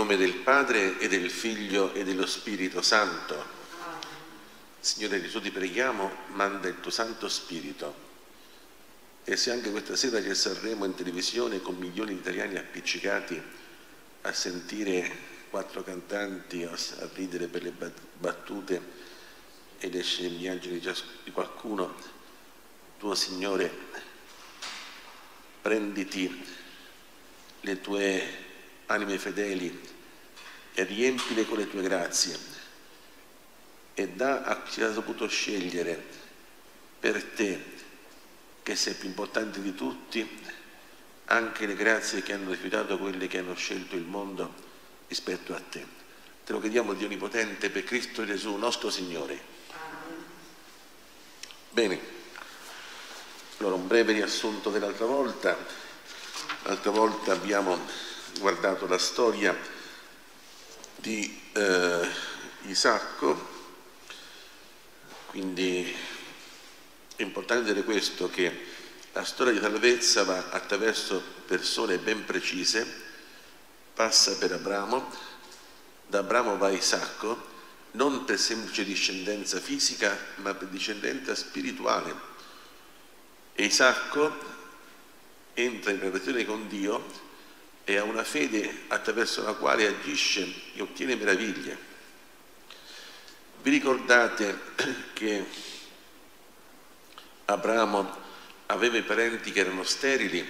nome del Padre e del Figlio e dello Spirito Santo. Signore Gesù, ti preghiamo, manda il tuo Santo Spirito. E se anche questa sera ci saremo in televisione con milioni di italiani appiccicati a sentire quattro cantanti, a ridere per le battute e le scempiaggini di qualcuno, tuo Signore, prenditi le tue anime fedeli e riempile con le tue grazie e dà a chi ha saputo scegliere per te, che sei più importante di tutti, anche le grazie che hanno rifiutato quelle che hanno scelto il mondo rispetto a te. Te lo chiediamo, Dio Onnipotente, per Cristo Gesù, nostro Signore. Bene, allora un breve riassunto dell'altra volta. L'altra volta abbiamo guardato la storia di Isacco, quindi è importante dire questo, che la storia di salvezza va attraverso persone ben precise, passa per Abramo, da Abramo va a Isacco, non per semplice discendenza fisica, ma per discendenza spirituale. E Isacco entra in relazione con Dio e ha una fede attraverso la quale agisce e ottiene meraviglie. Vi ricordate che Abramo aveva i parenti che erano sterili,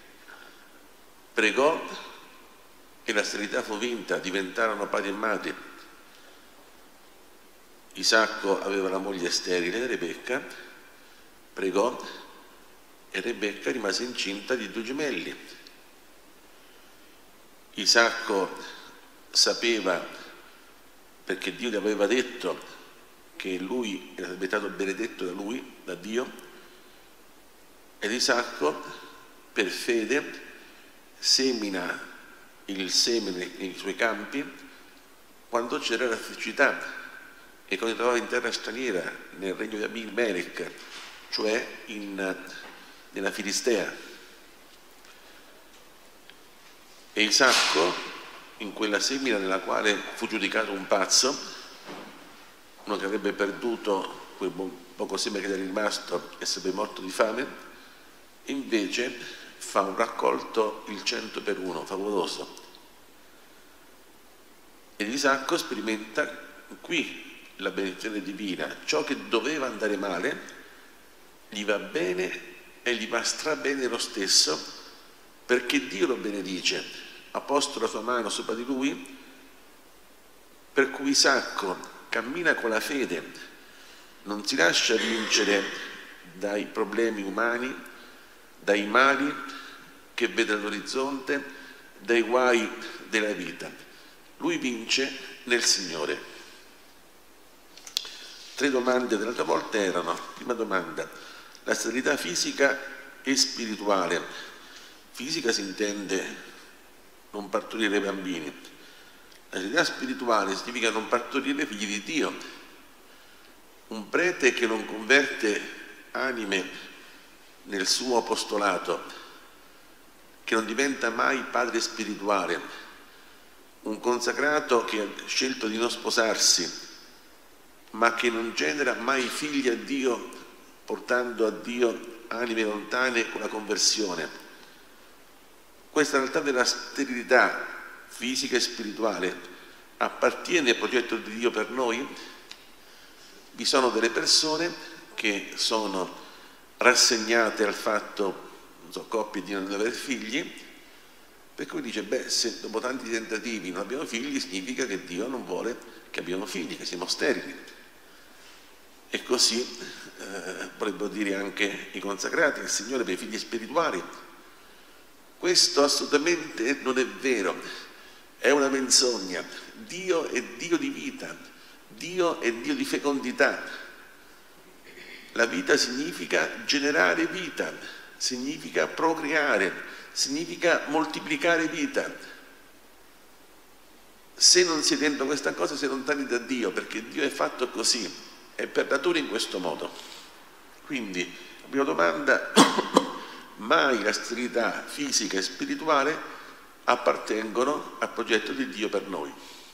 pregò e la sterilità fu vinta, diventarono padre e madre. Isacco aveva la moglie sterile, Rebecca, pregò e Rebecca rimase incinta di 2 gemelli. Isacco sapeva, perché Dio gli aveva detto che lui era stato benedetto da lui, da Dio, ed Isacco per fede semina il seme nei suoi campi quando c'era la siccità e quando si trovava in terra straniera, nel regno di Abimelech, cioè nella Filistea. E Isacco, in quella semina nella quale fu giudicato un pazzo, uno che avrebbe perduto quel poco seme che era rimasto e sarebbe morto di fame, invece fa un raccolto il 100 per 1, favoloso. Ed Isacco sperimenta qui la benedizione divina, ciò che doveva andare male gli va bene e gli va strabene lo stesso, perché Dio lo benedice, ha posto la sua mano sopra di lui, per cui Isacco cammina con la fede, non si lascia vincere dai problemi umani, dai mali che vede all'orizzonte, dai guai della vita. Lui vince nel Signore. 3 domande dell'altra volta erano: prima domanda, la sterilità fisica e spirituale. Fisica si intende non partorire bambini. La sterilità spirituale significa non partorire figli di Dio. Un prete che non converte anime nel suo apostolato, che non diventa mai padre spirituale, un consacrato che ha scelto di non sposarsi, ma che non genera mai figli a Dio, portando a Dio anime lontane con la conversione. Questa realtà della sterilità fisica e spirituale appartiene al progetto di Dio per noi. Vi sono delle persone che sono rassegnate al fatto, non so, coppie di non avere figli, per cui dice, beh, se dopo tanti tentativi non abbiamo figli, significa che Dio non vuole che abbiamo figli, che siamo sterili. E così vorrebbero dire anche i consacrati, il Signore per i figli spirituali. Questo assolutamente non è vero, è una menzogna. Dio è Dio di vita, Dio è Dio di fecondità. La vita significa generare vita, significa procreare, significa moltiplicare vita. Se non si è dentro questa cosa si è lontani da Dio, perché Dio è fatto così, è per natura in questo modo. Quindi, la prima domanda, mai la sterilità fisica e spirituale appartengono al progetto di Dio per noi.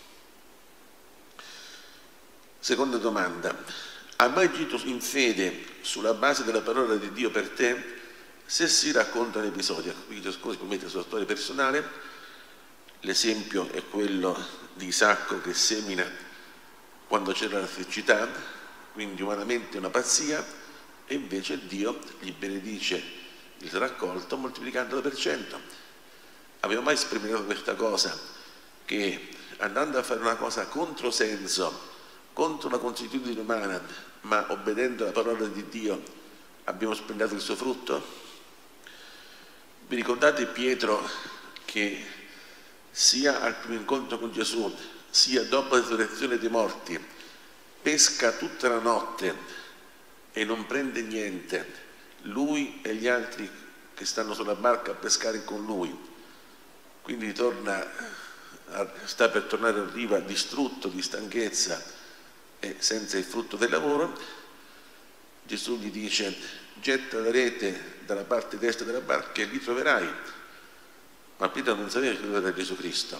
Seconda domanda: hai mai agito in fede sulla base della parola di Dio per te? Se si racconta un episodio, qui ciascuno si commette la sua storia personale, l'esempio è quello di Isacco che semina quando c'era la siccità, quindi umanamente una pazzia, e invece Dio gli benedice il raccolto moltiplicandolo per 100. Avevo mai sperimentato questa cosa, che andando a fare una cosa controsenso, contro una consuetudine umana, ma obbedendo alla parola di Dio, abbiamo sperimentato il suo frutto? Vi ricordate Pietro che sia al primo incontro con Gesù, sia dopo la risurrezione dei morti, pesca tutta la notte e non prende niente, lui e gli altri che stanno sulla barca a pescare con lui, quindi sta per tornare a riva distrutto di stanchezza e senza il frutto del lavoro. Gesù gli dice: getta la rete dalla parte destra della barca e li troverai. Ma Pietro non sapeva che era Gesù Cristo,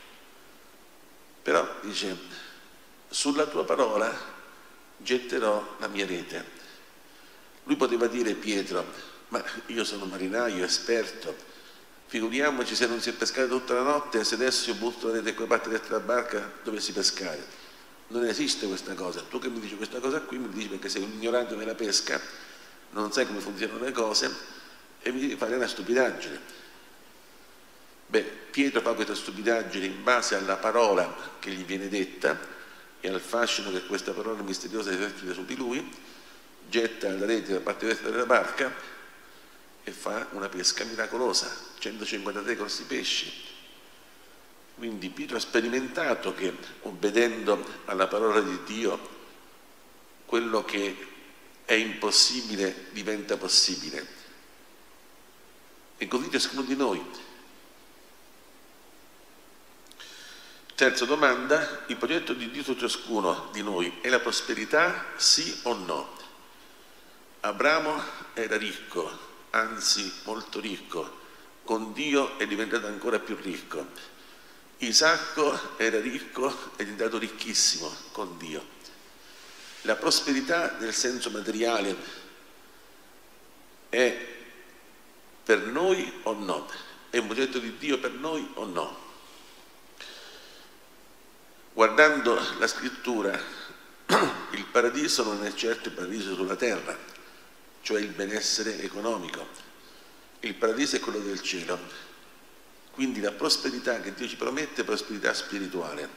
però dice: sulla tua parola getterò la mia rete. Lui poteva dire, Pietro: ma io sono marinaio, esperto, figuriamoci se non si è pescato tutta la notte, se adesso io butto la rete da quella parte destra della barca, dovessi pescare. Non esiste questa cosa. Tu che mi dici questa cosa qui, mi dici perché sei un ignorante nella pesca, non sai come funzionano le cose e mi devi fare una stupidaggine. Beh, Pietro fa questa stupidaggine in base alla parola che gli viene detta e al fascino che questa parola misteriosa esercita su di lui, getta la rete dalla parte destra della barca e fa una pesca miracolosa, 153 grossi pesci. Quindi Pietro ha sperimentato che, obbedendo alla parola di Dio, quello che è impossibile diventa possibile. E così ciascuno di noi. Terza domanda: il progetto di Dio su ciascuno di noi è la prosperità, sì o no? Abramo era ricco, anzi molto ricco, con Dio è diventato ancora più ricco. Isacco era ricco ed è diventato ricchissimo con Dio. La prosperità nel senso materiale è per noi o no? È un progetto di Dio per noi o no? Guardando la scrittura, il paradiso non è certo il paradiso sulla terra, cioè il benessere economico. Il paradiso è quello del cielo. Quindi la prosperità che Dio ci promette è prosperità spirituale.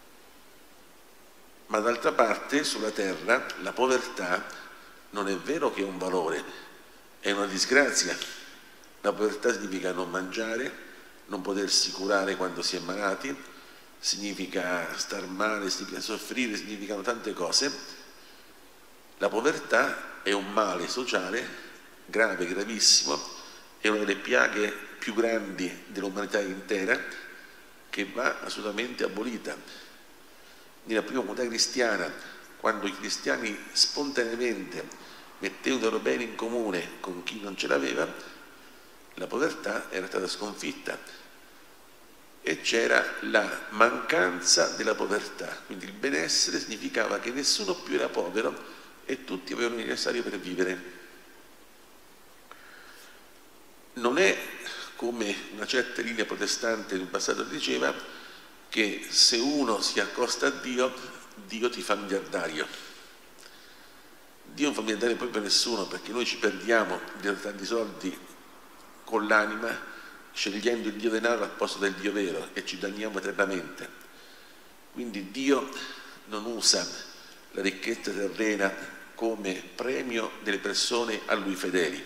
Ma d'altra parte, sulla terra, la povertà non è vero che è un valore, è una disgrazia. La povertà significa non mangiare, non potersi curare quando si è malati, significa star male, significa soffrire, significano tante cose. La povertà è un male sociale grave, gravissimo, è una delle piaghe più grandi dell'umanità intera, che va assolutamente abolita. Nella prima comunità cristiana, quando i cristiani spontaneamente mettevano i loro beni in comune con chi non ce l'aveva, la povertà era stata sconfitta e c'era la mancanza della povertà. Quindi il benessere significava che nessuno più era povero e tutti avevano il necessario per vivere. Non è come una certa linea protestante del passato diceva, che se uno si accosta a Dio, Dio ti fa miliardario. Dio non fa miliardario poi per nessuno, perché noi ci perdiamo di tanti soldi con l'anima, scegliendo il Dio denaro al posto del Dio vero, e ci danniamo eternamente. Quindi Dio non usa la ricchezza terrena come premio delle persone a Lui fedeli,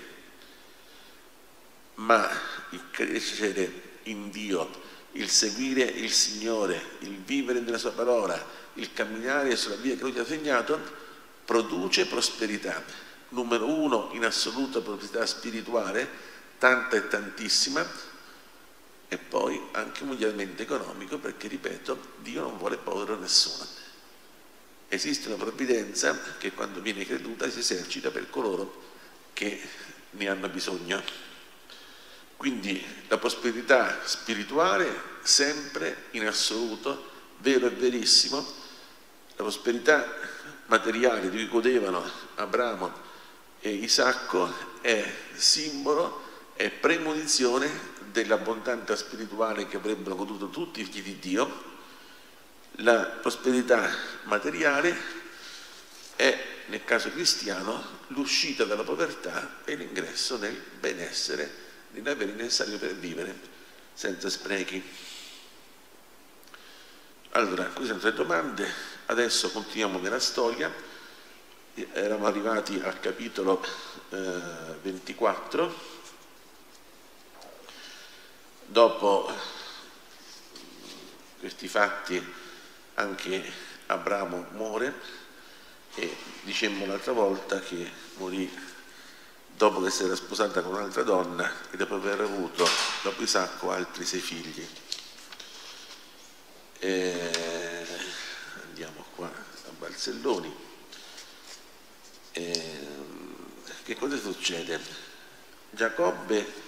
ma il crescere in Dio, il seguire il Signore, il vivere nella Sua parola, il camminare sulla via che Lui ci ha segnato, produce prosperità. Numero uno in assoluta prosperità spirituale, tanta e tantissima, e poi anche mondialmente economico, perché, ripeto, Dio non vuole povero nessuno. Esiste una provvidenza che quando viene creduta si esercita per coloro che ne hanno bisogno. Quindi la prosperità spirituale sempre in assoluto, vero e verissimo, la prosperità materiale di cui godevano Abramo e Isacco è simbolo, è premonizione dell'abbondanza spirituale che avrebbero goduto tutti i figli di Dio. La prosperità materiale è, nel caso cristiano, l'uscita dalla povertà e l'ingresso nel benessere, nell'avere il necessario per vivere senza sprechi. Allora, queste sono 3 domande, adesso continuiamo nella storia. Eravamo arrivati al capitolo 24. Dopo questi fatti anche Abramo muore, e dicemmo l'altra volta che morì dopo che si era sposata con un'altra donna e dopo aver avuto, dopo Isacco, altri 6 figli. Andiamo qua a Balzelloni. Che cosa succede? Giacobbe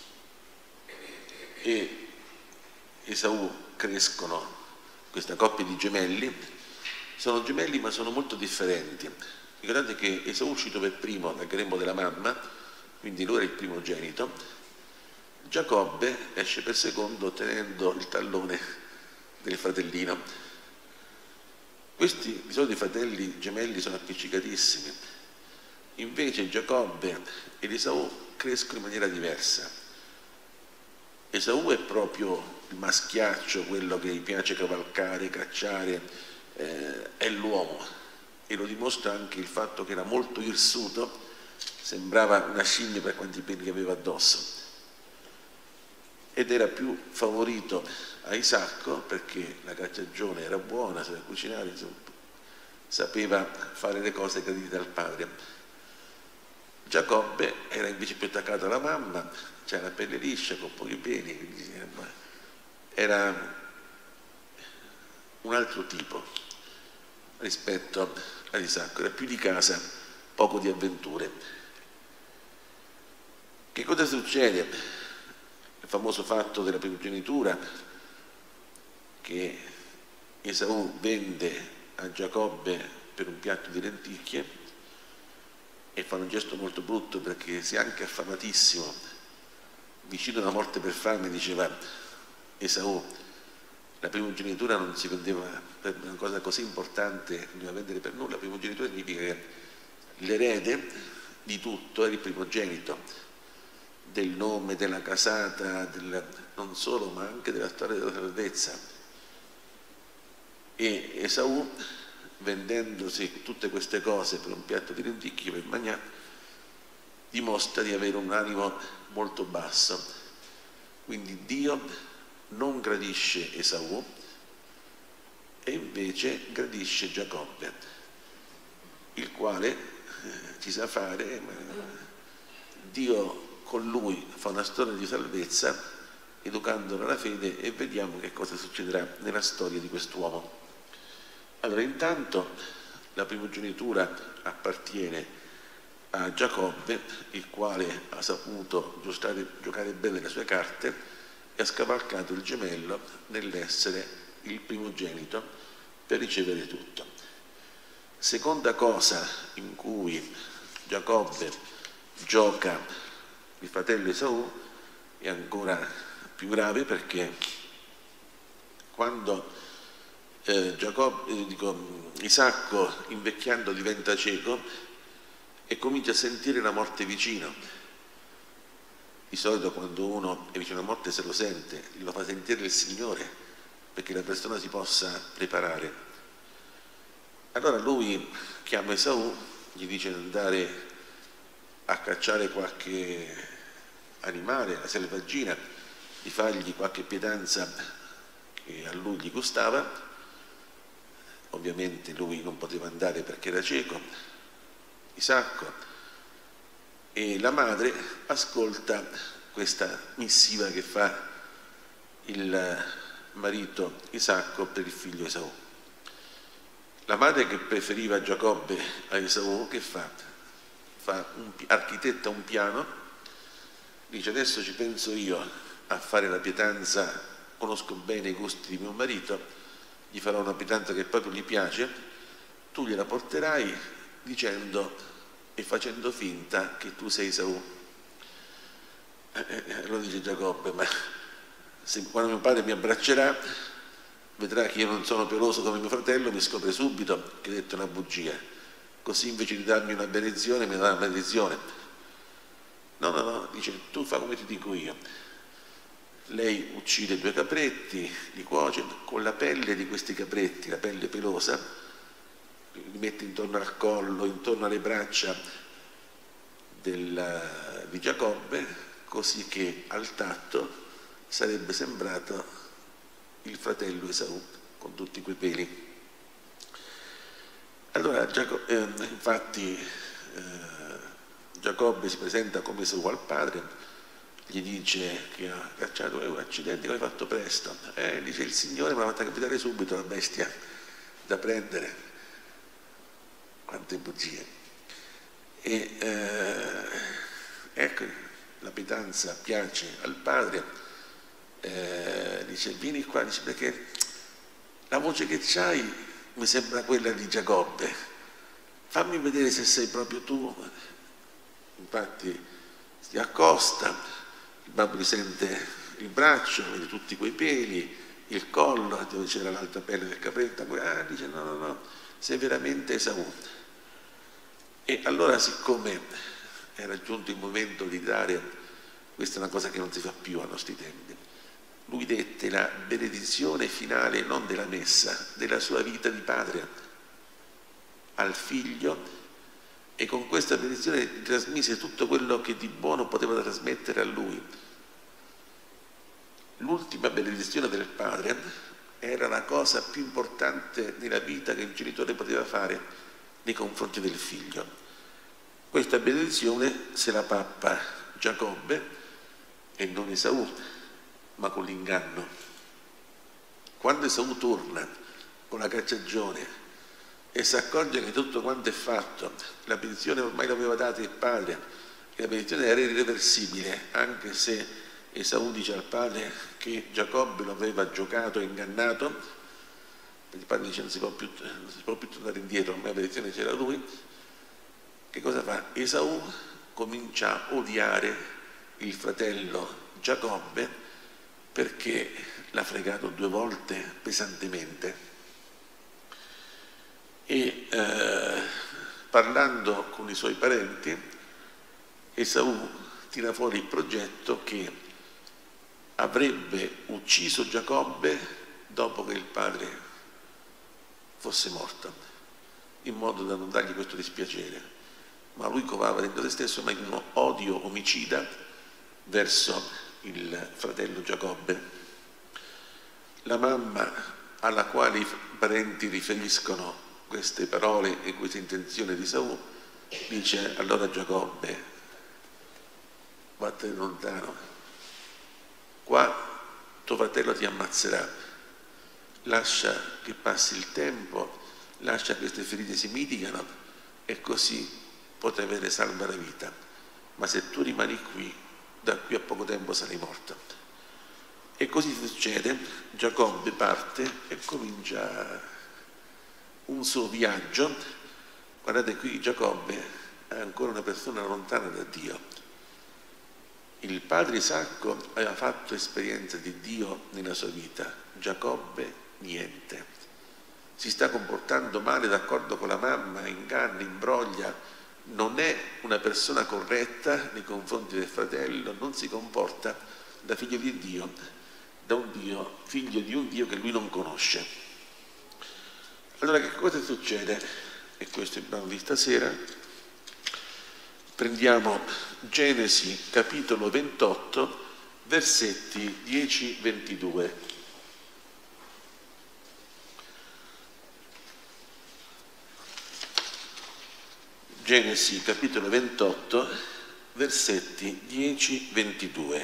e Esaù crescono, questa coppia di gemelli. Sono gemelli ma sono molto differenti. Ricordate che Esaù è uscito per primo dal grembo della mamma, quindi lui era il primogenito. Giacobbe esce per secondo tenendo il tallone del fratellino. Questi di solito i fratelli gemelli sono appiccicatissimi, invece Giacobbe ed Esaù crescono in maniera diversa. Esaù è proprio il maschiaccio, quello che gli piace cavalcare, cacciare, è l'uomo, e lo dimostra anche il fatto che era molto irsuto, sembrava una scimmia per quanti peli aveva addosso, ed era più favorito a Isacco perché la cacciagione era buona, sapeva cucinare, insomma, sapeva fare le cose gradite dal padre. Giacobbe era invece più attaccato alla mamma, c'era la pelle liscia con pochi peli, quindi era un altro tipo rispetto ad Isacco, era più di casa, poco di avventure. Che cosa succede? Il famoso fatto della primogenitura che Esaù vende a Giacobbe per un piatto di lenticchie, e fa un gesto molto brutto perché si è anche affamatissimo, vicino alla morte per fame, diceva Esaù: la primogenitura non si vendeva per una cosa così importante, non doveva vendere per nulla. La primogenitura significa che l'erede di tutto era il primogenito, del nome, della casata, non solo, ma anche della storia della salvezza. E Esaù, vendendosi tutte queste cose per un piatto di lenticchie per mangiare, dimostra di avere un animo molto basso. Quindi Dio non gradisce Esaù e invece gradisce Giacobbe, il quale ci sa fare, ma Dio con lui fa una storia di salvezza, educandolo alla fede, e vediamo che cosa succederà nella storia di quest'uomo. Allora, intanto la primogenitura appartiene a Giacobbe, il quale ha saputo giocare bene le sue carte e ha scavalcato il gemello nell'essere il primogenito per ricevere tutto. Seconda cosa in cui Giacobbe gioca il fratello Esaù è ancora più grave, perché quando Isacco invecchiando diventa cieco e comincia a sentire la morte vicino. Di solito quando uno è vicino alla morte se lo sente, lo fa sentire il Signore perché la persona si possa preparare. Allora lui chiama Esaù, gli dice di andare a cacciare qualche animale, la selvaggina, di fargli qualche pietanza che a lui gli gustava. Ovviamente lui non poteva andare perché era cieco, Isacco, e la madre ascolta questa missiva che fa il marito Isacco per il figlio Esaù. La madre, che preferiva Giacobbe a Esaù, che fa? Architetta un piano dice adesso ci penso io a fare la pietanza, conosco bene i gusti di mio marito, gli farò una pietanza che proprio gli piace, tu gliela porterai dicendo e facendo finta che tu sei Esaù. Lo dice Giacobbe, ma quando mio padre mi abbraccerà vedrà che io non sono peloso come mio fratello, mi scopre subito che ho detto una bugia, così invece di darmi una benedizione mi dà una maledizione. No, dice tu fa come ti dico io. Lei uccide 2 capretti, li cuoce con la pelle di questi capretti, la pelle pelosa, li mette intorno al collo, intorno alle braccia di Giacobbe, così che al tatto sarebbe sembrato il fratello Esaù con tutti quei peli. Allora infatti Giacobbe si presenta come Esaù al padre, gli dice che ha cacciato un accidente che hai fatto presto, dice il Signore me l'ha fatta capitare subito la bestia da prendere. Quante bugie. E ecco, la pietanza piace al padre, dice vieni qua, dice perché la voce che c'hai mi sembra quella di Giacobbe, fammi vedere se sei proprio tu. Infatti si accosta, il babbo gli sente il braccio, vede tutti quei peli, il collo dove c'era l'altra pelle del capretto, dice no, sei veramente Esaù. E allora, siccome era giunto il momento di dare, questa è una cosa che non si fa più ai nostri tempi, lui dette la benedizione finale non della messa, della sua vita di padre al figlio, e con questa benedizione trasmise tutto quello che di buono poteva trasmettere a lui. L'ultima benedizione del padre era la cosa più importante nella vita che il genitore poteva fare nei confronti del figlio. Questa benedizione se la pappa Giacobbe e non Esaù, ma con l'inganno. Quando Esaù torna con la cacciagione e si accorge che tutto quanto è fatto, la benedizione ormai l'aveva data il padre, e la benedizione era irreversibile, anche se Esaù dice al padre che Giacobbe lo aveva giocato e ingannato, il padre dice non si può più tornare indietro, ormai la benedizione c'era lui. Che cosa fa? Esaù comincia a odiare il fratello Giacobbe perché l'ha fregato 2 volte pesantemente. E parlando con i suoi parenti, Esaù tira fuori il progetto che avrebbe ucciso Giacobbe dopo che il padre fosse morto, in modo da non dargli questo dispiacere. Ma lui covava dentro se stesso un odio omicida verso il fratello Giacobbe. La mamma, alla quale i parenti riferiscono queste parole e queste intenzioni di Esaù, dice allora Giacobbe, vattene lontano, qua tuo fratello ti ammazzerà, lascia che passi il tempo, lascia che queste ferite si mitigano e così potrai avere salva la vita, ma se tu rimani qui, da qui a poco tempo sarai morto. E così succede, Giacobbe parte e comincia un suo viaggio. Guardate qui, Giacobbe è ancora una persona lontana da Dio. Il padre Isacco aveva fatto esperienza di Dio nella sua vita, Giacobbe niente. Si sta comportando male d'accordo con la mamma, inganna, imbroglia, non è una persona corretta nei confronti del fratello, non si comporta da figlio di Dio, da un Dio, figlio di un Dio che lui non conosce. Allora che cosa succede? E questo è il brano di stasera. Prendiamo Genesi capitolo 28, versetti 10-22. Genesi capitolo 28, versetti 10-22.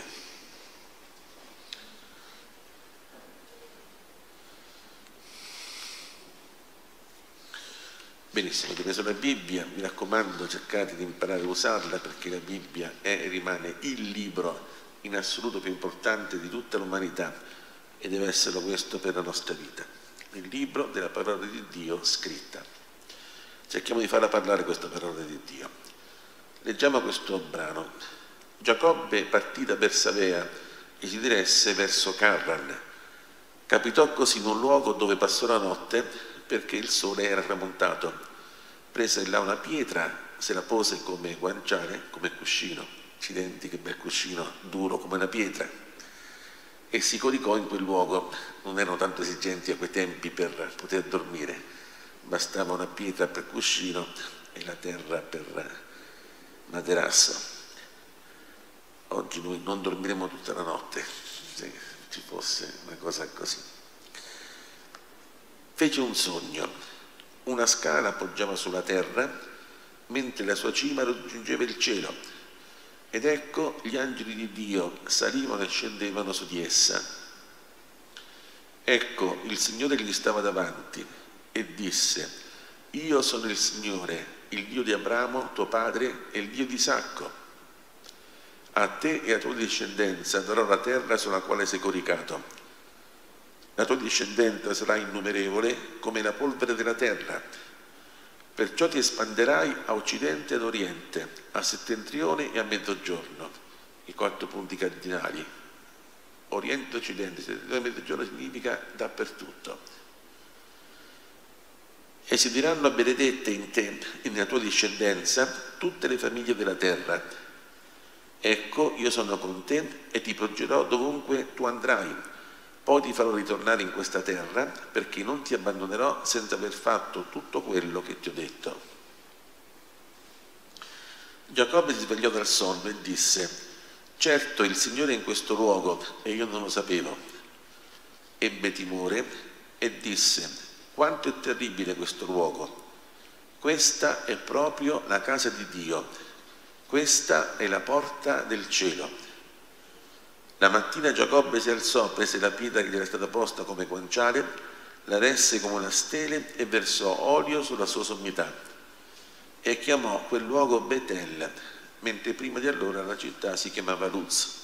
Benissimo, avete preso la Bibbia, mi raccomando cercate di imparare a usarla, perché la Bibbia è e rimane il libro in assoluto più importante di tutta l'umanità e deve esserlo questo per la nostra vita. Il libro della parola di Dio scritta. Cerchiamo di farla parlare questa parola di Dio. Leggiamo questo brano. Giacobbe partì da Bersavea e si diresse verso Carran. Capitò così in un luogo dove passò la notte, perché il sole era tramontato. Prese là una pietra, se la pose come guanciale, come cuscino. Accidenti, che bel cuscino, duro come una pietra. E si coricò in quel luogo. Non erano tanto esigenti a quei tempi per poter dormire. Bastava una pietra per cuscino e la terra per materasso. Oggi noi non dormiremo tutta la notte, se ci fosse una cosa così. Fece un sogno. Una scala poggiava sulla terra, mentre la sua cima raggiungeva il cielo. Ed ecco gli angeli di Dio salivano e scendevano su di essa. Ecco il Signore gli stava davanti e disse: Io sono il Signore, il Dio di Abramo, tuo padre, e il Dio di Isacco. A te e a tua discendenza darò la terra sulla quale sei coricato. La tua discendenza sarà innumerevole come la polvere della terra. Perciò ti espanderai a occidente e ad oriente, a settentrione e a mezzogiorno. I 4 punti cardinali. Oriente, occidente, settentrione e mezzogiorno significa dappertutto. E si diranno benedette in te e nella tua discendenza tutte le famiglie della terra. Ecco, io sono con te e ti porgerò dovunque tu andrai. Poi ti farò ritornare in questa terra, perché non ti abbandonerò senza aver fatto tutto quello che ti ho detto. Giacobbe si svegliò dal sonno e disse: certo, il Signore è in questo luogo e io non lo sapevo. Ebbe timore e disse: quanto è terribile questo luogo! Questa è proprio la casa di Dio, questa è la porta del cielo. La mattina Giacobbe si alzò, prese la pietra che gli era stata posta come guanciale, la resse come una stele e versò olio sulla sua sommità e chiamò quel luogo Betel, mentre prima di allora la città si chiamava Luz.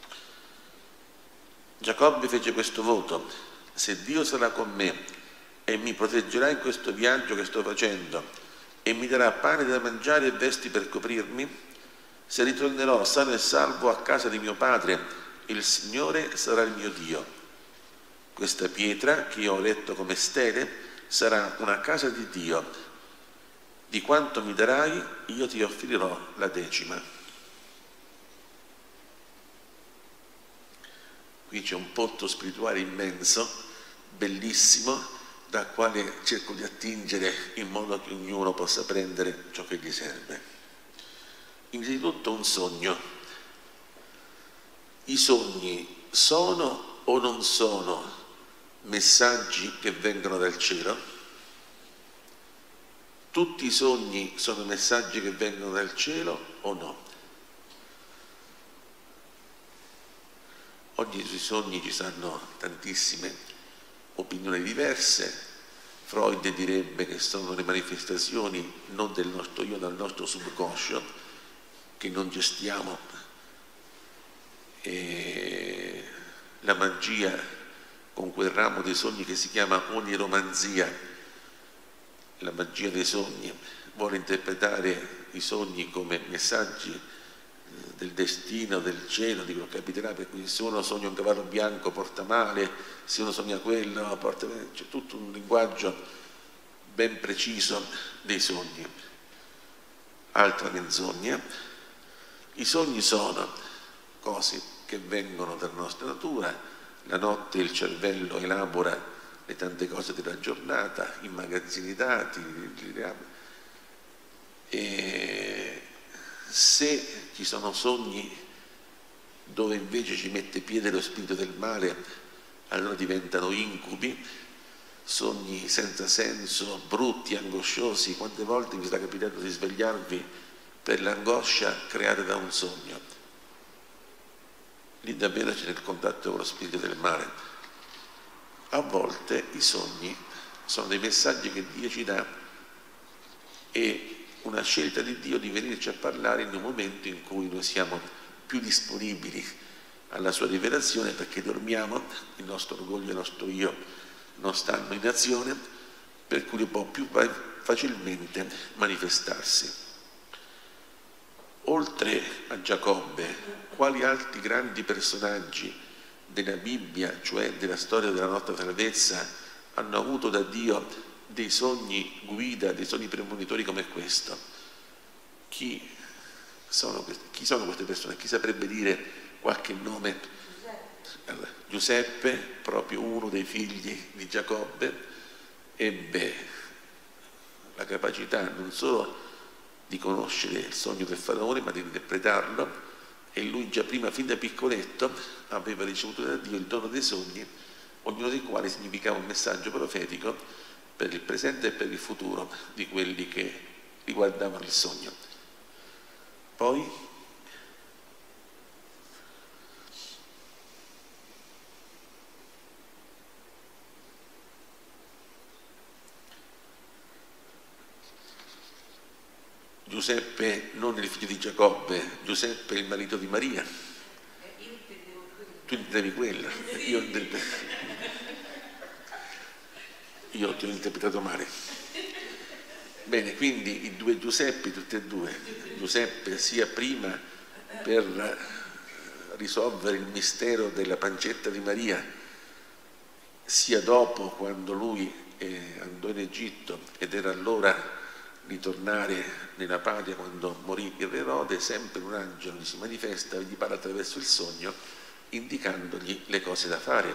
Giacobbe fece questo voto: se Dio sarà con me e mi proteggerà in questo viaggio che sto facendo e mi darà pane da mangiare e vesti per coprirmi, se ritornerò sano e salvo a casa di mio padre, il Signore sarà il mio Dio. Questa pietra che io ho eretto come stele sarà una casa di Dio. Di quanto mi darai, io ti offrirò la 10. Qui c'è un pozzo spirituale immenso, bellissimo, dal quale cerco di attingere in modo che ognuno possa prendere ciò che gli serve. Innanzitutto un sogno. I sogni sono o non sono messaggi che vengono dal cielo? Tutti i sogni sono messaggi che vengono dal cielo o no? Oggi sui sogni ci stanno tantissime opinioni diverse. Freud direbbe che sono le manifestazioni non del nostro io, dal nostro subconscio, che non gestiamo. E la magia con quel ramo dei sogni che si chiama oniromanzia, la magia dei sogni, vuole interpretare i sogni come messaggi del destino, del cielo, di quello che capiterà, per cui se uno sogna un cavallo bianco porta male, se uno sogna quello porta bene. C'è tutto un linguaggio ben preciso dei sogni. Altra menzogna: i sogni sono cose che vengono dalla nostra natura. La notte il cervello elabora le tante cose della giornata, immagazzina i dati, e se ci sono sogni dove invece ci mette piede lo spirito del male, allora diventano incubi, sogni senza senso, brutti, angosciosi. Quante volte vi sta capitando di svegliarvi per l'angoscia creata da un sogno? Lì davvero c'è il contatto con lo spirito del male. A volte i sogni sono dei messaggi che Dio ci dà è una scelta di Dio di venirci a parlare in un momento in cui noi siamo più disponibili alla sua rivelazione, perché dormiamo, il nostro orgoglio e il nostro io non stanno in azione, per cui può più facilmente manifestarsi. Oltre a Giacobbe, quali altri grandi personaggi della Bibbia, cioè della storia della nostra salvezza, hanno avuto da Dio dei sogni guida, dei sogni premonitori come questo? Chi sono queste persone? Chi saprebbe dire qualche nome? Giuseppe, proprio uno dei figli di Giacobbe, ebbe la capacità non solo di conoscere il sogno del faraone, ma di interpretarlo, e lui già prima, fin da piccoletto, aveva ricevuto da Dio il dono dei sogni, ognuno dei quali significava un messaggio profetico per il presente e per il futuro di quelli che riguardavano il sogno. Poi Giuseppe non il figlio di Giacobbe, Giuseppe il marito di Maria. Tu intendevi quello, io ti ho interpretato male. Bene, quindi i due Giuseppi, tutti e due, Giuseppe sia prima per risolvere il mistero della pancetta di Maria, sia dopo, quando lui andò in Egitto ed era allora ritornare nella patria quando morì il re Erode, sempre un angelo gli si manifesta e gli parla attraverso il sogno, indicandogli le cose da fare.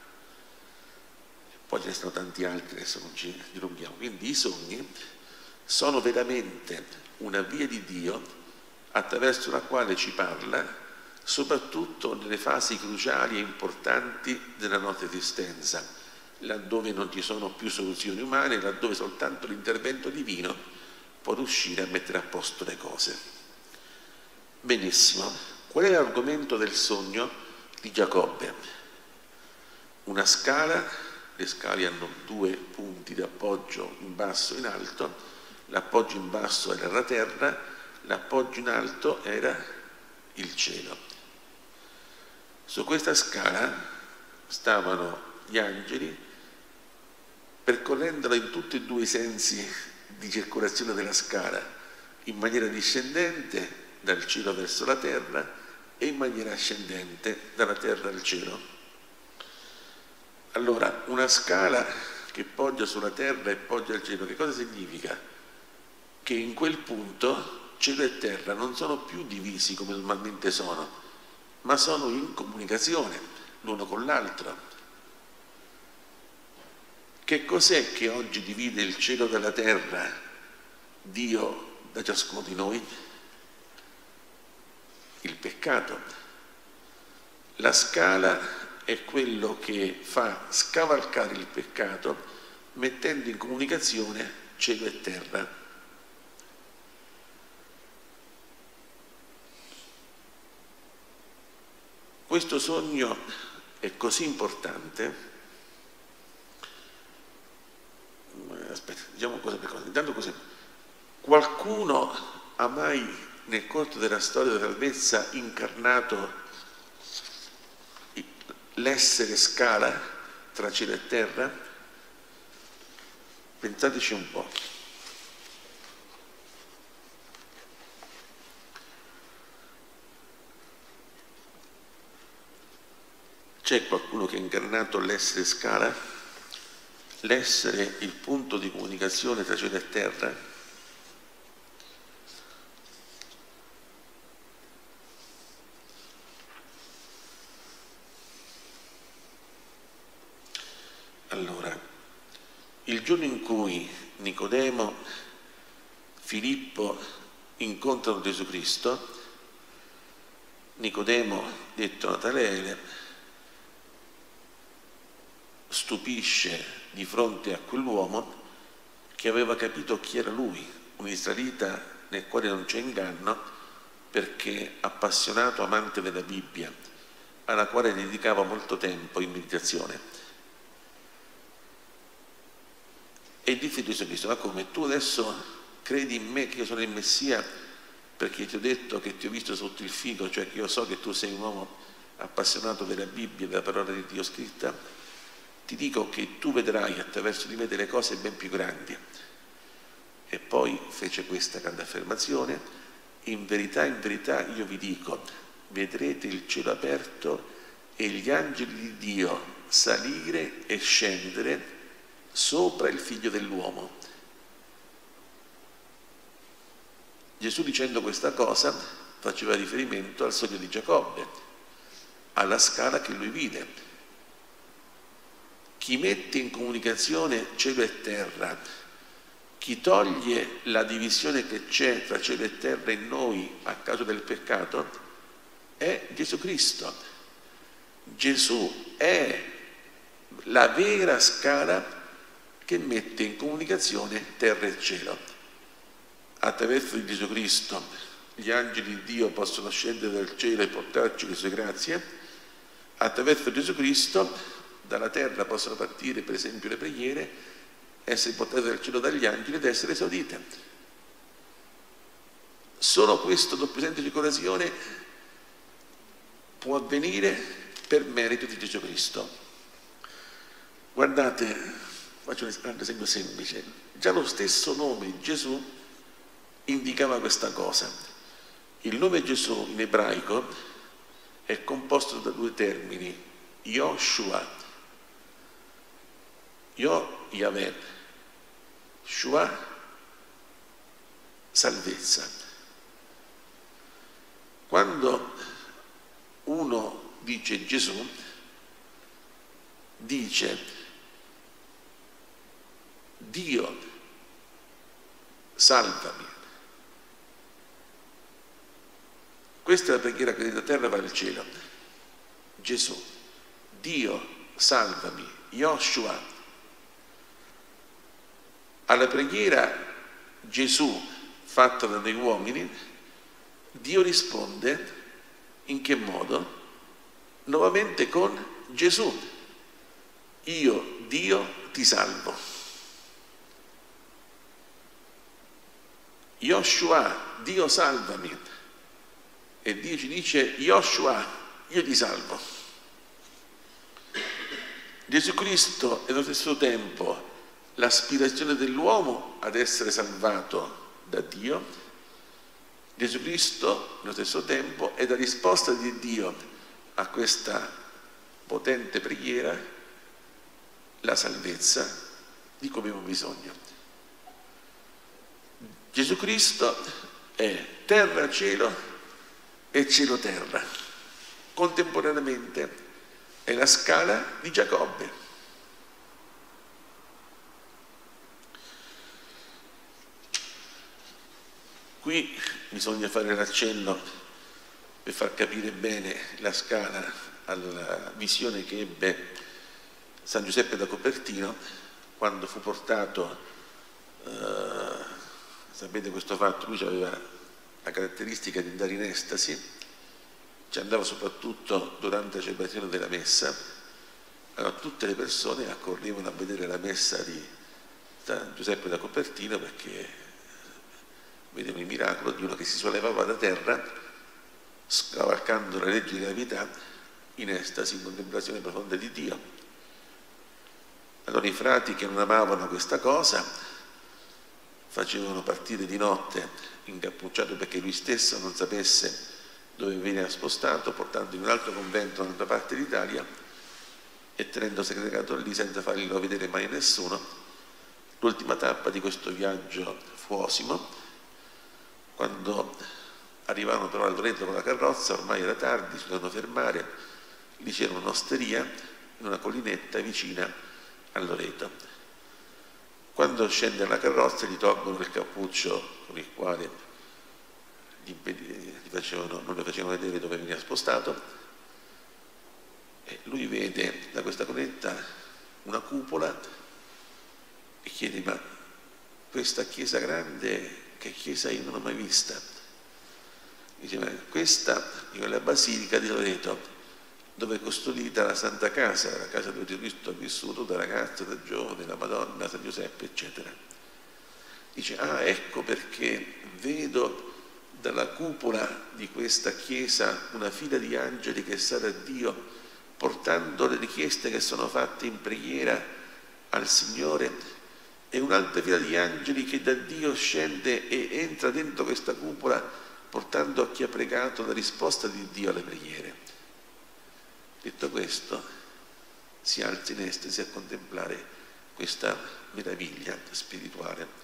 Poi ce ne sono tanti altri, adesso non ci dilunghiamo. Quindi i sogni sono veramente una via di Dio attraverso la quale ci parla, soprattutto nelle fasi cruciali e importanti della nostra esistenza, laddove non ci sono più soluzioni umane, laddove soltanto l'intervento divino può riuscire a mettere a posto le cose. Benissimo, qual è l'argomento del sogno di Giacobbe? Una scala, le scale hanno due punti di appoggio in basso e in alto, l'appoggio in basso era la terra, l'appoggio in alto era il cielo. Su questa scala stavano gli angeli, percorrendola in tutti e due i sensi di circolazione della scala, in maniera discendente dal cielo verso la terra e in maniera ascendente dalla terra al cielo. Allora, una scala che poggia sulla terra e poggia al cielo, che cosa significa? Che in quel punto cielo e terra non sono più divisi come normalmente sono, ma sono in comunicazione l'uno con l'altro. Che cos'è che oggi divide il cielo dalla terra, Dio da ciascuno di noi? Il peccato. La scala è quello che fa scavalcare il peccato, mettendo in comunicazione cielo e terra. Questo sogno è così importante. Aspetta, diciamo cosa per cosa. Intanto così. Qualcuno ha mai nel corso della storia della salvezza incarnato l'essere scala tra cielo e terra? Pensateci un po'. C'è qualcuno che ha incarnato l'essere scala? L'essere il punto di comunicazione tra cielo e terra? Allora, il giorno in cui Nicodemo, Filippo incontrano Gesù Cristo, Nicodemo, detto Natanaele, stupisce di fronte a quell'uomo che aveva capito chi era lui, un israelita nel quale non c'è inganno, perché appassionato amante della Bibbia, alla quale dedicava molto tempo in meditazione. E disse Gesù Cristo: ma come, tu adesso credi in me che io sono il Messia, perché ti ho detto che ti ho visto sotto il fico, cioè che io so che tu sei un uomo appassionato della Bibbia e della parola di Dio scritta, ti dico che tu vedrai attraverso di me delle cose ben più grandi. E poi fece questa grande affermazione: in verità io vi dico, vedrete il cielo aperto e gli angeli di Dio salire e scendere sopra il Figlio dell'uomo. Gesù, dicendo questa cosa, faceva riferimento al sogno di Giacobbe, alla scala che lui vide. Chi mette in comunicazione cielo e terra, chi toglie la divisione che c'è tra cielo e terra in noi a causa del peccato, è Gesù Cristo. Gesù è la vera scala che mette in comunicazione terra e cielo. Attraverso di Gesù Cristo gli angeli di Dio possono scendere dal cielo e portarci le sue grazie. Attraverso Gesù Cristo dalla terra possono partire per esempio le preghiere, essere portate dal cielo dagli angeli ed essere esaudite. Solo questo doppio senso di correzione può avvenire per merito di Gesù Cristo. Guardate, faccio un esempio semplice, già lo stesso nome Gesù indicava questa cosa. Il nome Gesù in ebraico è composto da due termini, Yoshua, Yahweh, Shua, salvezza. Quando uno dice Gesù, dice Dio, salvami. Questa è la preghiera che da terra va al cielo. Gesù, Dio, salvami, Yoshua. Alla preghiera Gesù fatta da noi uomini, Dio risponde in che modo? Nuovamente con Gesù. Io, Dio, ti salvo. Yoshua, Dio salvami. E Dio ci dice, Yoshua, io ti salvo. Gesù Cristo è allo stesso tempo l'aspirazione dell'uomo ad essere salvato da Dio. Gesù Cristo, allo stesso tempo, è la risposta di Dio a questa potente preghiera, la salvezza di cui abbiamo bisogno. Gesù Cristo è terra-cielo e cielo-terra. Contemporaneamente è la scala di Giacobbe. Qui bisogna fare l'accenno per far capire bene la scala alla visione che ebbe San Giuseppe da Copertino quando fu portato, sapete questo fatto, lui aveva la caratteristica di andare in estasi, ci andava soprattutto durante la celebrazione della messa. Allora tutte le persone accorrevano a vedere la messa di San Giuseppe da Copertino perché vedevano il miracolo di uno che si sollevava da terra scavalcando le leggi di gravità in estasi, in contemplazione profonda di Dio. Allora i frati che non amavano questa cosa facevano partire di notte incappucciato perché lui stesso non sapesse dove veniva spostato, portando in un altro convento da un'altra parte d'Italia e tenendo segregato lì senza farglielo vedere mai a nessuno. L'ultima tappa di questo viaggio fu Osimo. Quando arrivarono però a Loreto con la carrozza, ormai era tardi, si dovevano fermare, lì c'era un'osteria in una collinetta vicina a Loreto. Quando scende alla carrozza gli tolgono il cappuccio con il quale non le facevano vedere dove veniva spostato, e lui vede da questa coletta una cupola e chiede: ma questa chiesa grande, che chiesa io non l'ho mai vista? Dice: ma questa è la Basilica di Loreto, dove è custodita la Santa Casa, la casa dove Gesù Cristo ha vissuto da ragazzo, da giovane, la Madonna, San Giuseppe, eccetera. Dice, ah, ecco perché vedo dalla cupola di questa chiesa una fila di angeli che sale a Dio portando le richieste che sono fatte in preghiera al Signore, e un'altra fila di angeli che da Dio scende e entra dentro questa cupola portando a chi ha pregato la risposta di Dio alle preghiere. Detto questo, si alza in estasi a contemplare questa meraviglia spirituale.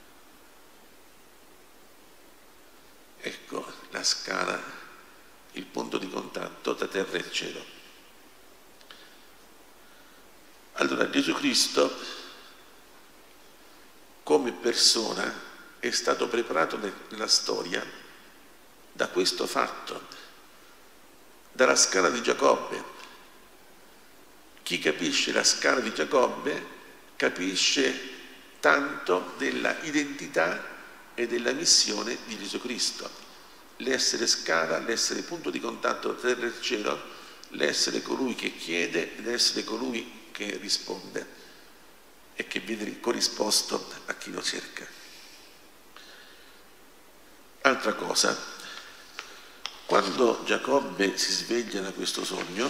Ecco la scala, il punto di contatto tra terra e cielo. Allora Gesù Cristo come persona è stato preparato nella storia da questo fatto, dalla scala di Giacobbe. Chi capisce la scala di Giacobbe capisce tanto della identità e della missione di Gesù Cristo. L'essere scala, l'essere punto di contatto tra terra e cielo, l'essere colui che chiede ed essere colui che risponde e che viene corrisposto a chi lo cerca. Altra cosa, quando Giacobbe si sveglia da questo sogno,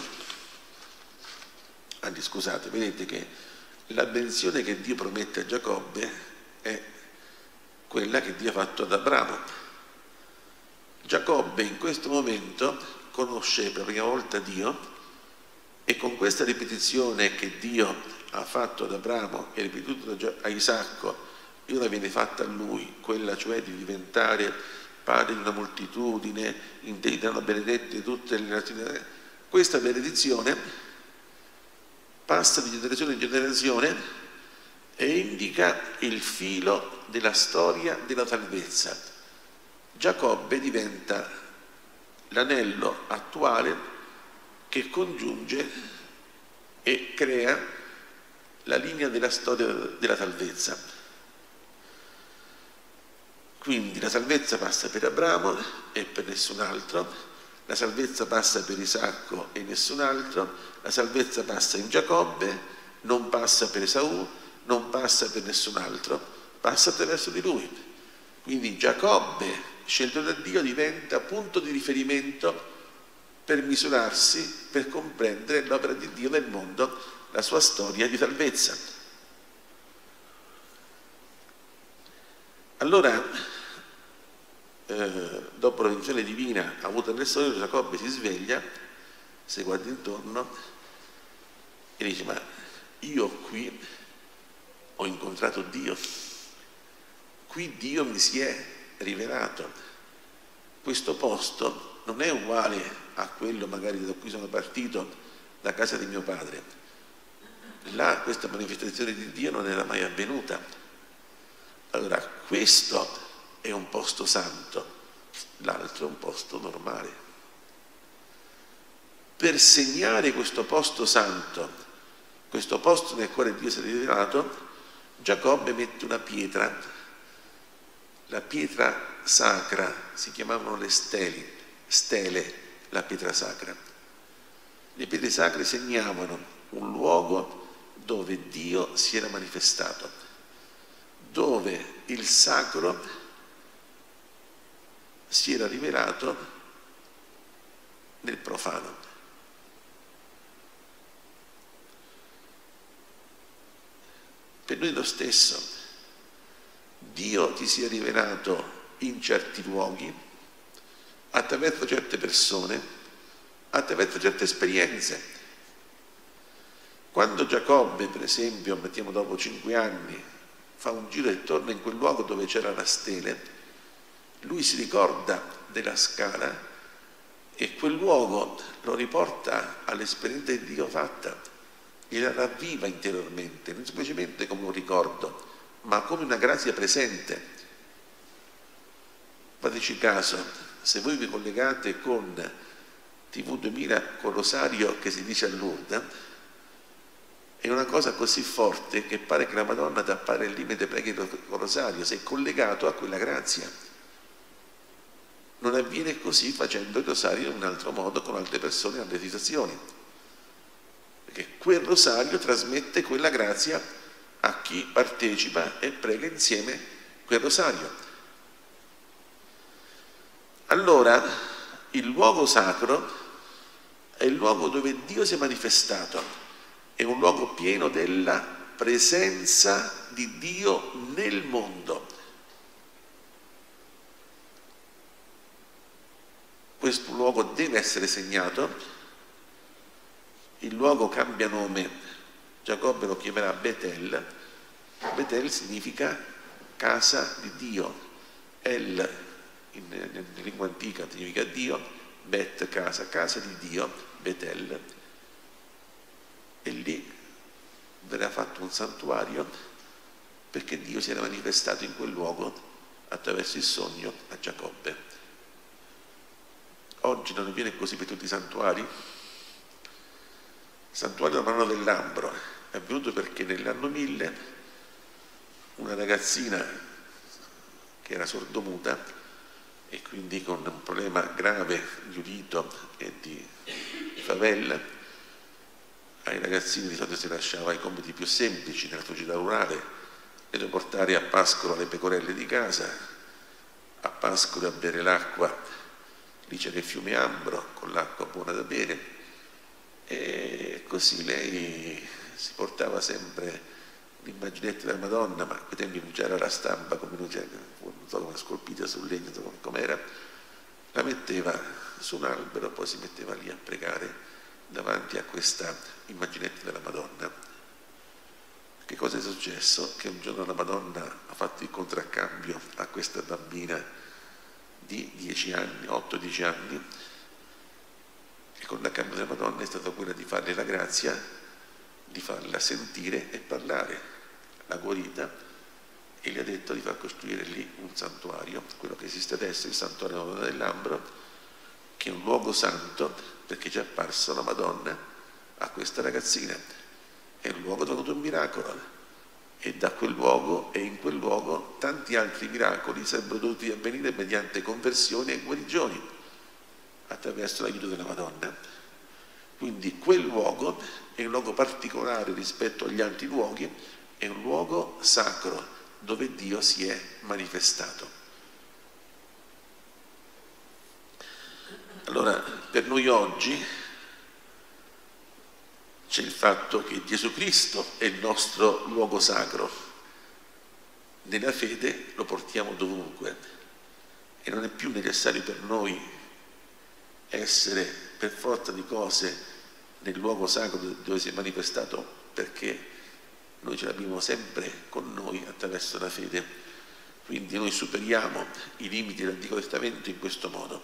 scusate, vedete che la benedizione che Dio promette a Giacobbe è quella che Dio ha fatto ad Abramo. Giacobbe in questo momento conosce per la prima volta Dio, e con questa ripetizione che Dio ha fatto ad Abramo e ripetuto a Isacco, e ora viene fatta a lui, quella cioè di diventare padre di una moltitudine, in te saranno benedette tutte le nazioni. Questa benedizione passa di generazione in generazione e indica il filo della storia della salvezza. Giacobbe diventa l'anello attuale che congiunge e crea la linea della storia della salvezza. Quindi la salvezza passa per Abramo e per nessun altro, la salvezza passa per Isacco e nessun altro, la salvezza passa in Giacobbe, non passa per Esaù, non passa per nessun altro, passa attraverso di lui. Quindi Giacobbe, scelto da Dio, diventa punto di riferimento per misurarsi, per comprendere l'opera di Dio nel mondo, la sua storia di salvezza. Allora, dopo la benedizione divina avuta nel sogno, Giacobbe si sveglia, si guarda intorno e dice: ma io qui ho incontrato Dio, qui Dio mi si è rivelato, questo posto non è uguale a quello magari da cui sono partito, da casa di mio padre. Là questa manifestazione di Dio non era mai avvenuta. Allora questo è un posto santo, l'altro è un posto normale. Per segnare questo posto santo, questo posto nel quale Dio si è rivelato, Giacobbe mette una pietra, la pietra sacra, si chiamavano le stele, la pietra sacra. Le pietre sacre segnavano un luogo dove Dio si era manifestato, dove il sacro si era rivelato nel profano. Per noi è lo stesso. Dio ti si è rivelato in certi luoghi, attraverso certe persone, attraverso certe esperienze. Quando Giacobbe, per esempio, mettiamo dopo 5 anni, fa un giro e torna in quel luogo dove c'era la stele, lui si ricorda della scala e quel luogo lo riporta all'esperienza di Dio fatta e la ravviva interiormente, non semplicemente come un ricordo, ma come una grazia presente. Fateci caso, se voi vi collegate con TV 2000 con Rosario che si dice a Lourdes, è una cosa così forte che pare che la Madonna ti appare il limite preghi con Rosario, sei collegato a quella grazia. Non avviene così facendo il Rosario in un altro modo con altre persone, altre situazioni, perché quel Rosario trasmette quella grazia a chi partecipa e prega insieme quel rosario. Allora il luogo sacro è il luogo dove Dio si è manifestato, è un luogo pieno della presenza di Dio nel mondo. Questo luogo deve essere segnato, il luogo cambia nome, Giacobbe lo chiamerà Betel. Betel significa casa di Dio, El in lingua antica significa Dio, Bet casa, casa di Dio, Betel. E lì verrà fatto un santuario perché Dio si era manifestato in quel luogo attraverso il sogno a Giacobbe. Oggi non avviene così per tutti i santuari? Il santuario della Madonna del Lambro è avvenuto perché nell'anno 1000 una ragazzina che era sordomuta e quindi con un problema grave di udito e di favella, ai ragazzini di solito si lasciava i compiti più semplici nella società rurale, e da portare a pascolo le pecorelle di casa, a pascolo a bere l'acqua, lì c'era il fiume Ambro con l'acqua buona da bere, e così lei si portava sempre l'immaginetta della Madonna, ma a quei tempi non c'era la stampa come non so come scolpita sul legno, non so com'era, la metteva su un albero, poi si metteva lì a pregare davanti a questa immaginetta della Madonna. Che cosa è successo? Che un giorno la Madonna ha fatto il contraccambio a questa bambina di 10 anni, 8-10 anni, e con l'accambio della Madonna è stata quella di farle la grazia, di farla sentire e parlare. La guarita, e gli ha detto di far costruire lì un santuario, quello che esiste adesso, il santuario della Madonna del Lambro, che è un luogo santo perché ci è apparsa la Madonna a questa ragazzina. È un luogo dove è venuto un miracolo, e da quel luogo e in quel luogo tanti altri miracoli sarebbero dovuti avvenire mediante conversioni e guarigioni attraverso l'aiuto della Madonna. Quindi quel luogo è un luogo particolare rispetto agli altri luoghi, è un luogo sacro dove Dio si è manifestato. Allora, per noi oggi c'è il fatto che Gesù Cristo è il nostro luogo sacro. Nella fede lo portiamo dovunque e non è più necessario per noi essere per forza di cose nel luogo sacro dove si è manifestato, perché noi ce l'abbiamo sempre con noi attraverso la fede. Quindi noi superiamo i limiti dell'Antico Testamento in questo modo.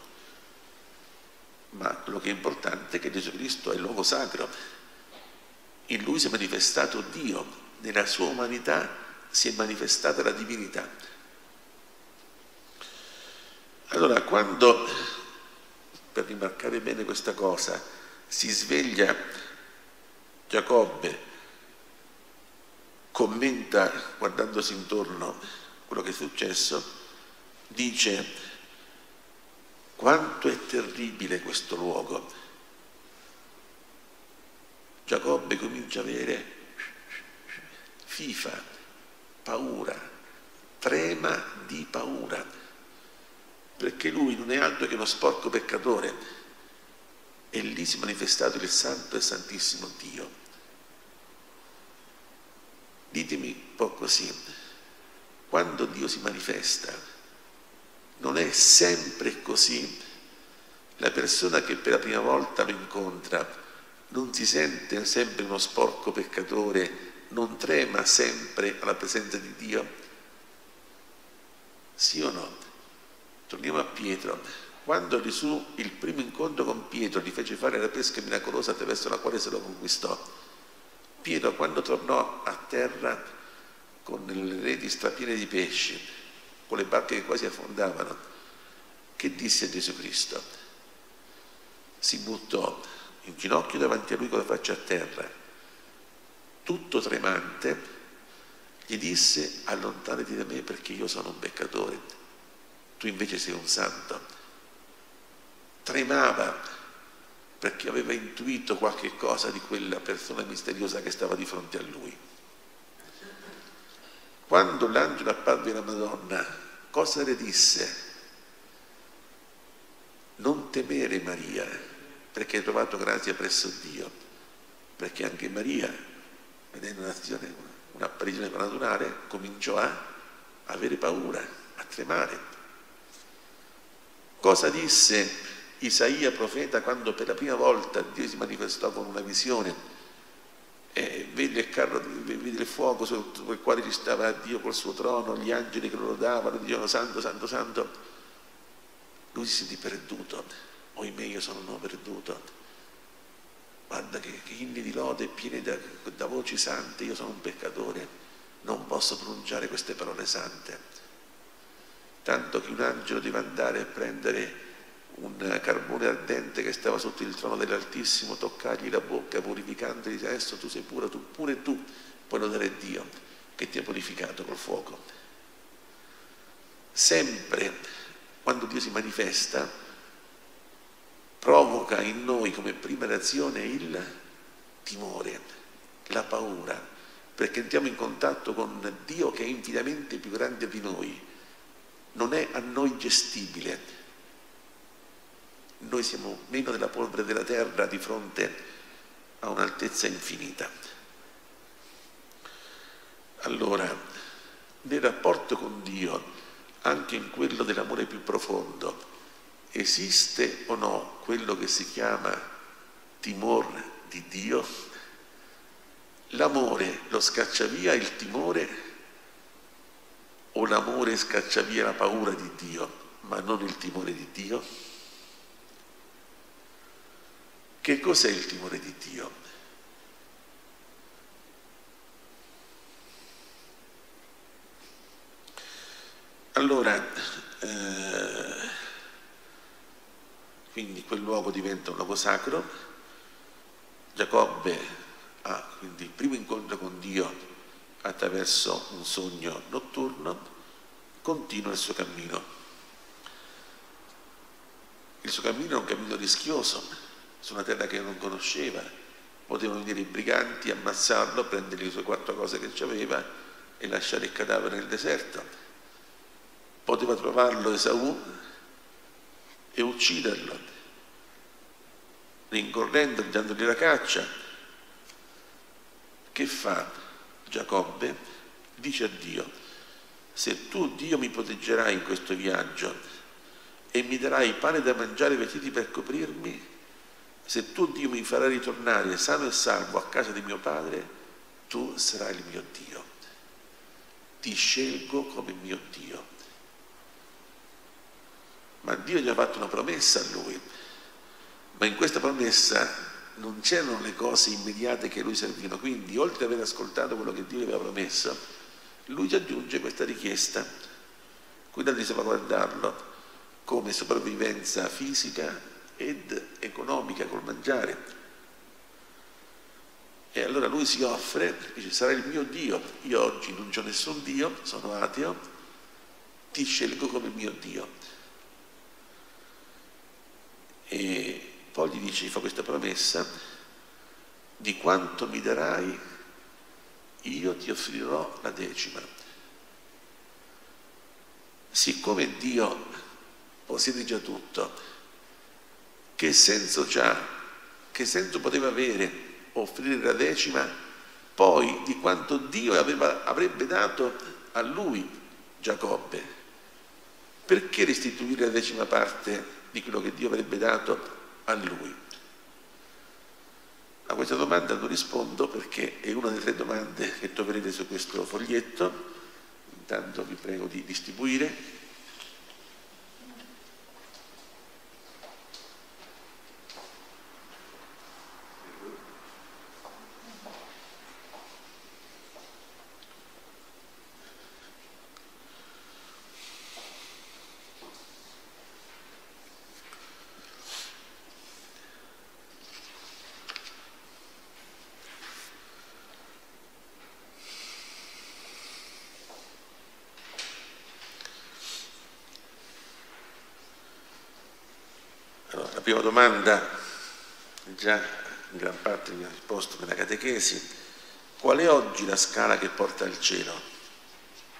Ma quello che è importante è che Gesù Cristo è il luogo sacro. In Lui si è manifestato Dio, nella sua umanità si è manifestata la divinità. Allora, quando, per rimarcare bene questa cosa, si sveglia Giacobbe, commenta guardandosi intorno quello che è successo, dice: quanto è terribile questo luogo. Giacobbe comincia a avere fifa, paura, trema di paura, perché lui non è altro che uno sporco peccatore, e lì si è manifestato il Santo e Santissimo Dio. Ditemi un po' così, quando Dio si manifesta, non è sempre così? La persona che per la prima volta lo incontra non si sente sempre uno sporco peccatore, non trema sempre alla presenza di Dio? Sì o no? Torniamo a Pietro. Quando Gesù, il primo incontro con Pietro, gli fece fare la pesca miracolosa attraverso la quale se lo conquistò, Pietro, quando tornò a terra con le reti strapiene di pesci, con le barche che quasi affondavano, che disse a Gesù Cristo? Si buttò in ginocchio davanti a lui con la faccia a terra, tutto tremante, gli disse: allontanati da me perché io sono un peccatore, tu invece sei un santo. Tremava perché aveva intuito qualche cosa di quella persona misteriosa che stava di fronte a lui. quando l'angelo apparve alla Madonna, cosa le disse? Non temere, Maria, perché hai trovato grazia presso Dio, perché anche Maria, vedendo un'apparizione naturale, cominciò a avere paura, a tremare. Cosa disse Isaia profeta quando per la prima volta Dio si manifestò con una visione? Vedi il carro, vedi il fuoco sul quale ci stava Dio col suo trono, gli angeli che lo lodavano, dicevano santo, santo, santo. Lui si sentì perduto. Oimè, io sono un uomo perduto. Guarda che inni di lode pieni da voci sante, io sono un peccatore, non posso pronunciare queste parole sante. Tanto che un angelo deve andare a prendere un carbone ardente che stava sotto il trono dell'Altissimo, toccargli la bocca purificandogli, dice adesso tu sei pura, pure tu puoi lodare Dio che ti ha purificato col fuoco. Sempre quando Dio si manifesta provoca in noi come prima reazione il timore, la paura, perché entriamo in contatto con Dio che è infinitamente più grande di noi, non è a noi gestibile. Noi siamo meno della polvere della terra di fronte a un'altezza infinita. Allora, nel rapporto con Dio, anche in quello dell'amore più profondo, esiste o no quello che si chiama timor di Dio? L'amore lo scaccia via il timore o l'amore scaccia via la paura di Dio, ma non il timore di Dio? Che cos'è il timore di Dio? Allora, quindi quel luogo diventa un luogo sacro. Giacobbe ha quindi il primo incontro con Dio attraverso un sogno notturno, continua il suo cammino. Il suo cammino è un cammino rischioso, su una terra che non conosceva. Potevano venire i briganti, ammazzarlo, prendergli le sue 4 cose che aveva e lasciare il cadavere nel deserto. Poteva trovarlo Esaù e ucciderlo, rincorrendogli, dandogli la caccia. Che fa Giacobbe? Dice a Dio: se tu, Dio, mi proteggerai in questo viaggio e mi darai pane da mangiare e vestiti per coprirmi, se tu, Dio, mi farai ritornare sano e salvo a casa di mio padre, tu sarai il mio Dio. Ti scelgo come mio Dio. Ma Dio gli ha fatto una promessa a lui, ma in questa promessa non c'erano le cose immediate che a lui servivano. Quindi, oltre ad aver ascoltato quello che Dio gli aveva promesso, lui ci aggiunge questa richiesta, quella di salvaguardarlo come sopravvivenza fisica ed economica col mangiare. E allora lui si offre, dice: sarà il mio Dio, io oggi non c'ho nessun Dio, sono ateo, ti scelgo come mio Dio. E poi gli dice, gli fa questa promessa: di quanto mi darai io ti offrirò la 10ª. Siccome Dio possiede già tutto, che senso c'ha, che senso poteva avere offrire la 10ª poi di quanto Dio avrebbe dato a lui, Giacobbe? Perché restituire la 10ª parte di quello che Dio avrebbe dato a lui? A questa domanda non rispondo perché è una delle 3 domande che troverete su questo foglietto. Intanto vi prego di distribuire. La prima domanda, già in gran parte mi ha risposto nella catechesi: qual è oggi la scala che porta al cielo?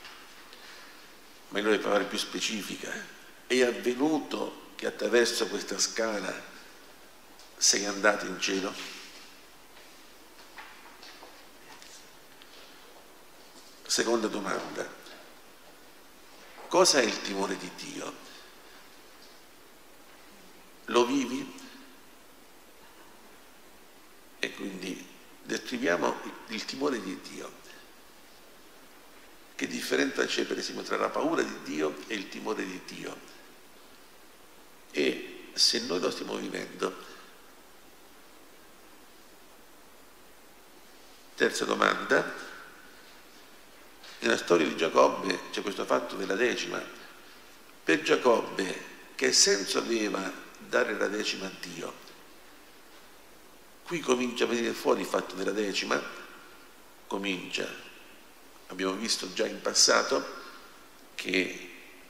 ma io devo fare più specifica. È avvenuto che attraverso questa scala sei andato in cielo? Seconda domanda: cosa è il timore di Dio? Lo vivi? E quindi descriviamo il timore di Dio. Che differenza c'è, per esempio, tra la paura di Dio e il timore di Dio? E se noi lo stiamo vivendo. Terza domanda: nella storia di Giacobbe c'è questo fatto della decima. Per Giacobbe che senso aveva dare la decima a Dio? Qui comincia a venire fuori il fatto della decima, abbiamo visto già in passato che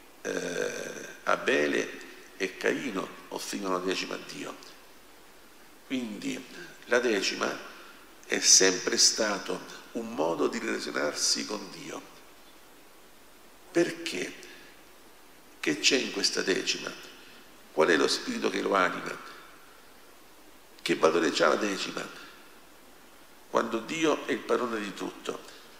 Abele e Caino offrivano la decima a Dio. Quindi la decima è sempre stato un modo di relazionarsi con Dio. Perché? Che c'è in questa decima? Qual è lo spirito che lo anima? Che valore c'ha la decima? Quando Dio è il padrone di tutto.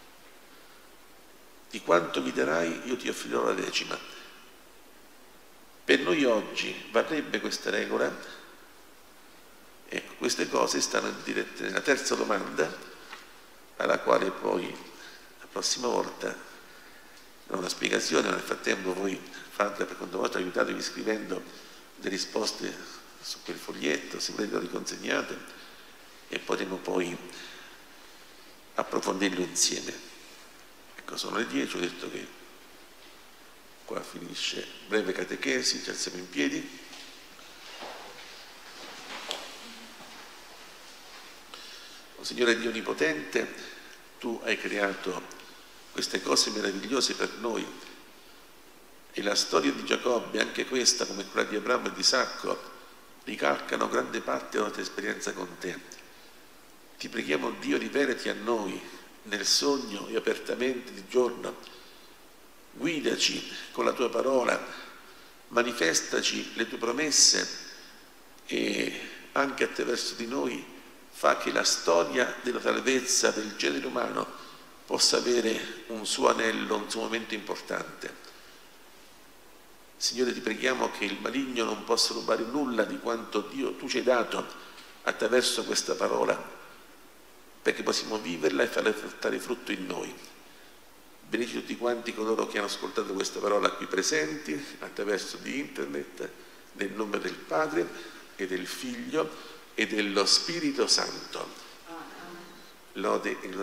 Di quanto mi darai io ti offrirò la decima. Per noi oggi varrebbe questa regola? Ecco, queste cose stanno dirette nella terza domanda, alla quale poi la prossima volta do una spiegazione, ma nel frattempo voi fate per conto vostro, aiutatevi scrivendo le risposte su quel foglietto, se volete lo riconsegnate e potremo poi approfondirlo insieme. Ecco, sono le 10, ho detto che qua finisce breve catechesi, ci alziamo in piedi. O Signore Dio Onnipotente, Tu hai creato queste cose meravigliose per noi e la storia di Giacobbe, anche questa, come quella di Abramo e di Isacco, ricalcano grande parte della nostra esperienza con Te. Ti preghiamo, Dio, rivelati a noi nel sogno e apertamente di giorno. Guidaci con la Tua parola, manifestaci le Tue promesse e anche attraverso di noi fa che la storia della salvezza del genere umano possa avere un suo anello, un suo momento importante. Signore, ti preghiamo che il maligno non possa rubare nulla di quanto Dio Tu ci hai dato attraverso questa parola, perché possiamo viverla e farla portare frutto in noi. Benedici tutti quanti coloro che hanno ascoltato questa parola qui presenti, attraverso di internet, nel nome del Padre e del Figlio e dello Spirito Santo. Lode e